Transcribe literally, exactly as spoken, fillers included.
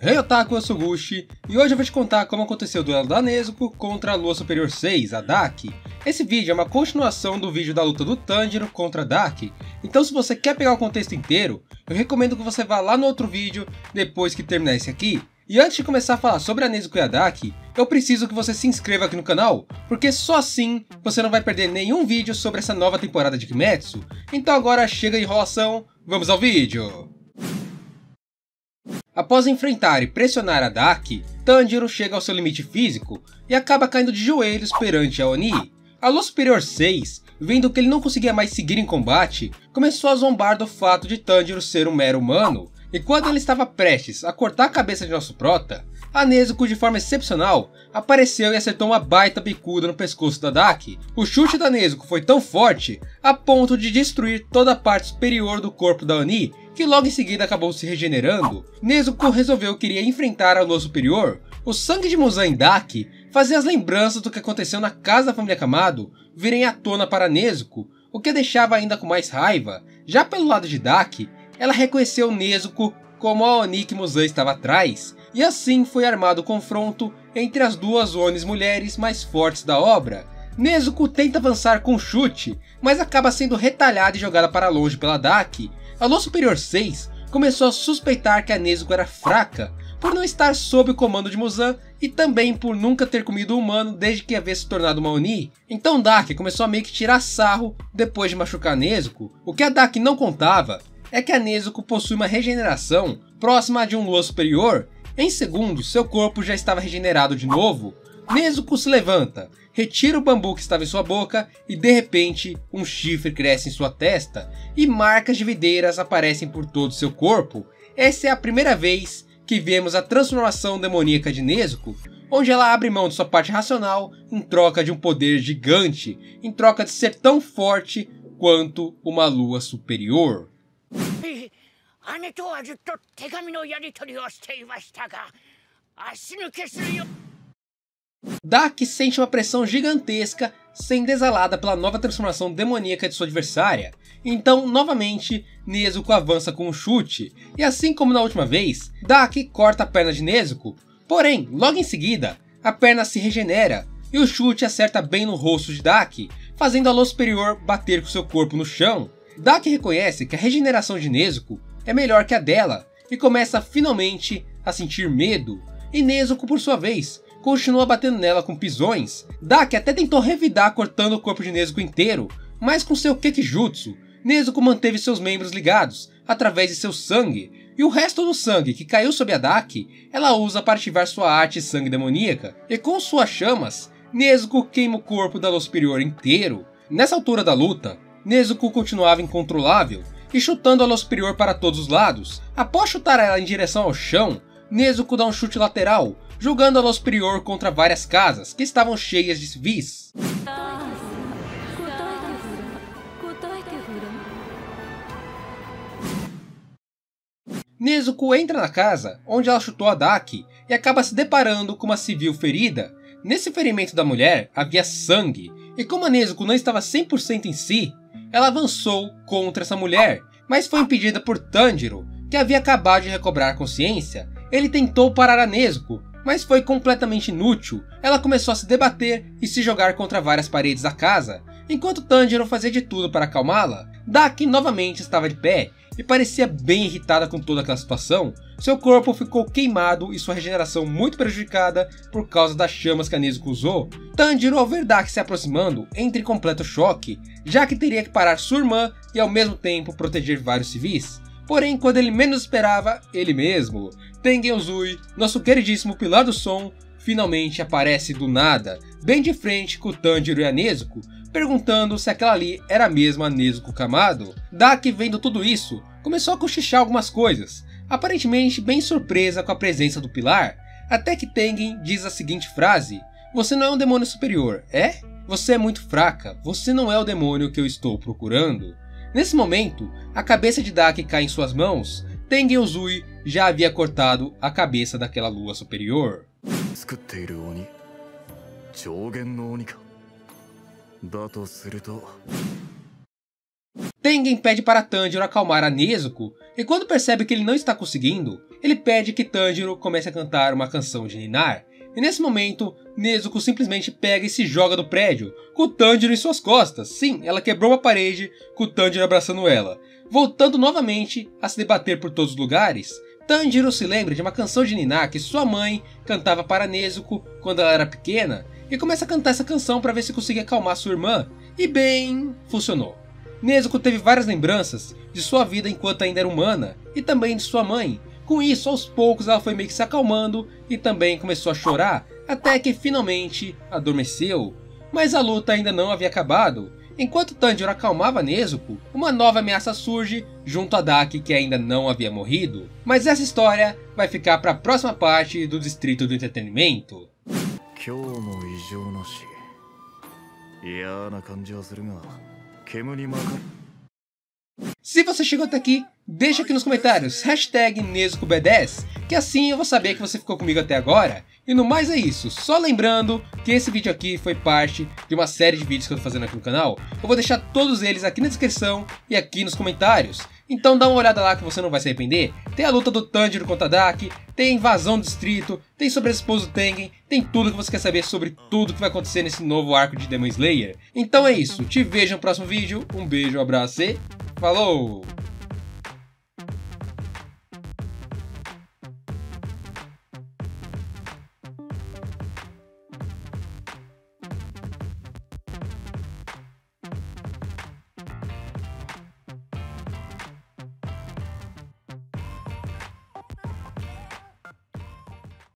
Hey Otaku, eu sou Gushi, e hoje eu vou te contar como aconteceu o duelo da Nezuko contra a Lua Superior seis, a Daki. Esse vídeo é uma continuação do vídeo da luta do Tanjiro contra a Daki, então se você quer pegar o contexto inteiro, eu recomendo que você vá lá no outro vídeo depois que terminar esse aqui. E antes de começar a falar sobre a Nezuko e a Daki, eu preciso que você se inscreva aqui no canal, porque só assim você não vai perder nenhum vídeo sobre essa nova temporada de Kimetsu. Então agora chega de enrolação, vamos ao vídeo! Após enfrentar e pressionar a Daki, Tanjiro chega ao seu limite físico e acaba caindo de joelhos perante a Oni. A Lua Superior seis, vendo que ele não conseguia mais seguir em combate, começou a zombar do fato de Tanjiro ser um mero humano, e quando ele estava prestes a cortar a cabeça de nosso prota, a Nezuko, de forma excepcional, apareceu e acertou uma baita bicuda no pescoço da Daki. O chute da Nezuko foi tão forte, a ponto de destruir toda a parte superior do corpo da Oni, que logo em seguida acabou se regenerando. Nezuko resolveu que iria enfrentar a Lua Superior. O sangue de Muzan em Daki fazia as lembranças do que aconteceu na casa da família Kamado virem à tona para Nezuko, o que a deixava ainda com mais raiva. Já pelo lado de Daki, ela reconheceu Nezuko como a Oni que Muzan estava atrás, e assim foi armado o confronto entre as duas Onis mulheres mais fortes da obra. Nezuko tenta avançar com um chute, mas acaba sendo retalhada e jogada para longe pela Daki. A Lua Superior seis começou a suspeitar que a Nezuko era fraca, por não estar sob o comando de Muzan e também por nunca ter comido um humano desde que havia se tornado uma Oni. Então Daki começou a meio que tirar sarro depois de machucar a Nezuko. O que a Daki não contava é que a Nezuko possui uma regeneração próxima a de um Lua Superior. Em segundos, seu corpo já estava regenerado de novo. Nezuko se levanta, retira o bambu que estava em sua boca e de repente um chifre cresce em sua testa e marcas de videiras aparecem por todo seu corpo. Essa é a primeira vez que vemos a transformação demoníaca de Nezuko, onde ela abre mão de sua parte racional em troca de um poder gigante, em troca de ser tão forte quanto uma lua superior. Daki sente uma pressão gigantesca sendo exalada pela nova transformação demoníaca de sua adversária. Então, novamente, Nezuko avança com um chute, e assim como na última vez, Daki corta a perna de Nezuko. Porém, logo em seguida, a perna se regenera, e o chute acerta bem no rosto de Daki, fazendo a Lua Superior bater com seu corpo no chão. Daki reconhece que a regeneração de Nezuko é melhor que a dela, e começa finalmente a sentir medo. E Nezuko, por sua vez, continua batendo nela com pisões. Daki até tentou revidar cortando o corpo de Nezuko inteiro, mas com seu Kekijutsu, Nezuko manteve seus membros ligados, através de seu sangue, e o resto do sangue que caiu sobre a Daki, ela usa para ativar sua arte sangue demoníaca, e com suas chamas, Nezuko queima o corpo da Lua Superior inteiro. Nessa altura da luta, Nezuko continuava incontrolável, e chutando a Lua Superior para todos os lados. Após chutar ela em direção ao chão, Nezuko dá um chute lateral, jogando a Lua Superior contra várias casas que estavam cheias de civis. Nezuko entra na casa onde ela chutou a Daki e acaba se deparando com uma civil ferida. Nesse ferimento da mulher havia sangue, e como a Nezuko não estava cem por cento em si, ela avançou contra essa mulher, mas foi impedida por Tanjiro, que havia acabado de recobrar consciência. Ele tentou parar a Nezuko, mas foi completamente inútil. Ela começou a se debater e se jogar contra várias paredes da casa, enquanto Tanjiro fazia de tudo para acalmá-la. Daki novamente estava de pé e parecia bem irritada com toda aquela situação. Seu corpo ficou queimado e sua regeneração muito prejudicada por causa das chamas que a Nezuko usou. Tanjiro, ao ver Daki se aproximando, entra em completo choque, já que teria que parar sua irmã e ao mesmo tempo proteger vários civis. Porém, quando ele menos esperava, ele mesmo, Tengen Uzui, nosso queridíssimo pilar do som, finalmente aparece do nada, bem de frente com o Tanjiro e a Nezuko, perguntando se aquela ali era mesmo a Nezuko Kamado. Daki, vendo tudo isso, começou a cochichar algumas coisas, aparentemente bem surpresa com a presença do pilar, até que Tengen diz a seguinte frase: "Você não é um demônio superior, é? Você é muito fraca, você não é o demônio que eu estou procurando." Nesse momento, a cabeça de Daki cai em suas mãos. Tengen Uzui já havia cortado a cabeça daquela lua superior. Tengen pede para Tanjiro acalmar a Nezuko, e quando percebe que ele não está conseguindo, ele pede que Tanjiro comece a cantar uma canção de ninar. E nesse momento, Nezuko simplesmente pega e se joga do prédio, com o Tanjiro em suas costas. Sim, ela quebrou uma parede, com o Tanjiro abraçando ela. Voltando novamente a se debater por todos os lugares, Tanjiro se lembra de uma canção de ninar que sua mãe cantava para Nezuko quando ela era pequena, e começa a cantar essa canção para ver se conseguia acalmar sua irmã, e bem, funcionou. Nezuko teve várias lembranças de sua vida enquanto ainda era humana, e também de sua mãe. Com isso, aos poucos ela foi meio que se acalmando e também começou a chorar, até que finalmente adormeceu. Mas a luta ainda não havia acabado. Enquanto Tanjiro acalmava Nezuko, uma nova ameaça surge junto a Daki, que ainda não havia morrido. Mas essa história vai ficar para a próxima parte do Distrito do Entretenimento. Se você chegou até aqui, deixa aqui nos comentários hashtag Nezuko B dez, que assim eu vou saber que você ficou comigo até agora. E no mais é isso, só lembrando que esse vídeo aqui foi parte de uma série de vídeos que eu tô fazendo aqui no canal. Eu vou deixar todos eles aqui na descrição e aqui nos comentários. Então dá uma olhada lá que você não vai se arrepender. Tem a luta do Tanjiro contra Daki, tem a invasão do distrito, tem sobre a esposa do Tengen, tem tudo que você quer saber sobre tudo que vai acontecer nesse novo arco de Demon Slayer. Então é isso, te vejo no próximo vídeo, um beijo, um abraço e falou!